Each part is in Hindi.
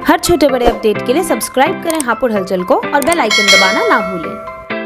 हर छोटे बड़े अपडेट के लिए सब्सक्राइब करें हापुड़ हलचल को और बेल आइकन दबाना ना भूलें।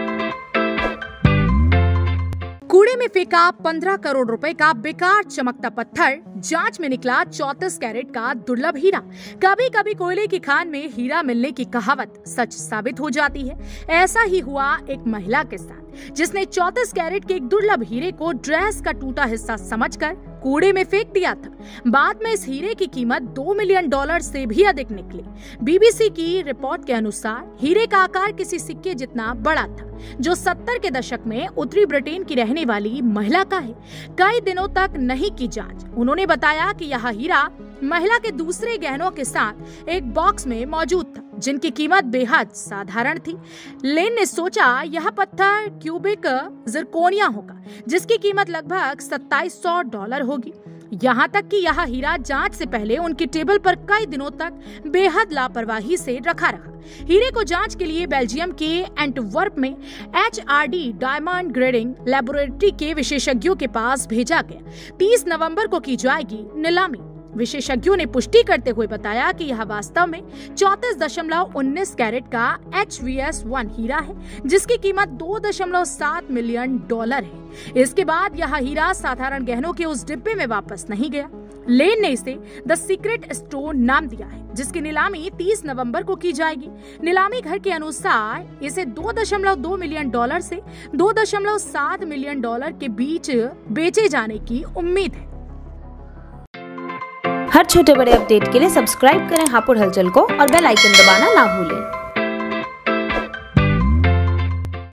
कूड़े में फेंका 15 करोड़ रुपए का बेकार चमकता पत्थर, जांच में निकला 34 कैरेट का दुर्लभ हीरा। कभी कभी कोयले की खान में हीरा मिलने की कहावत सच साबित हो जाती है। ऐसा ही हुआ एक महिला के साथ, जिसने 34 कैरेट के एक दुर्लभ हीरे को ड्रेस का टूटा हिस्सा समझकर कूड़े में फेंक दिया था। बाद में इस हीरे की कीमत $2 मिलियन से भी अधिक निकली। बीबीसी की रिपोर्ट के अनुसार हीरे का आकार किसी सिक्के जितना बड़ा था, जो 70 के दशक में उत्तरी ब्रिटेन की रहने वाली महिला का है। कई दिनों तक नहीं की जांच। उन्होंने बताया कि यह हीरा महिला के दूसरे गहनों के साथ एक बॉक्स में मौजूद था, जिनकी कीमत बेहद साधारण थी। लेन ने सोचा यह पत्थर क्यूबिक जिरकोनिया होगा, जिसकी कीमत लगभग $2700 होगी। यहाँ तक कि यह हीरा जांच से पहले उनकी टेबल पर कई दिनों तक बेहद लापरवाही से रखा रहा। हीरे को जांच के लिए बेल्जियम के एंटवर्प में HRD डायमंड ग्रेडिंग लेबोरेटरी के विशेषज्ञों के पास भेजा गया। 30 नवंबर को की जाएगी नीलामी। विशेषज्ञों ने पुष्टि करते हुए बताया कि यह वास्तव में 34.19 कैरेट का HVS1 हीरा है, जिसकी कीमत $2.7 मिलियन है। इसके बाद यह हीरा साधारण गहनों के उस डिब्बे में वापस नहीं गया। लेन ने इसे द सीक्रेट स्टोन नाम दिया है, जिसकी नीलामी 30 नवंबर को की जाएगी। नीलामी घर के अनुसार इसे $2.2 मिलियन से $2.7 मिलियन के बीच बेचे जाने की उम्मीद है। हर छोटे बड़े अपडेट के लिए सब्सक्राइब करें हापुड़ हलचल को और बेल आइकन दबाना ना भूलें।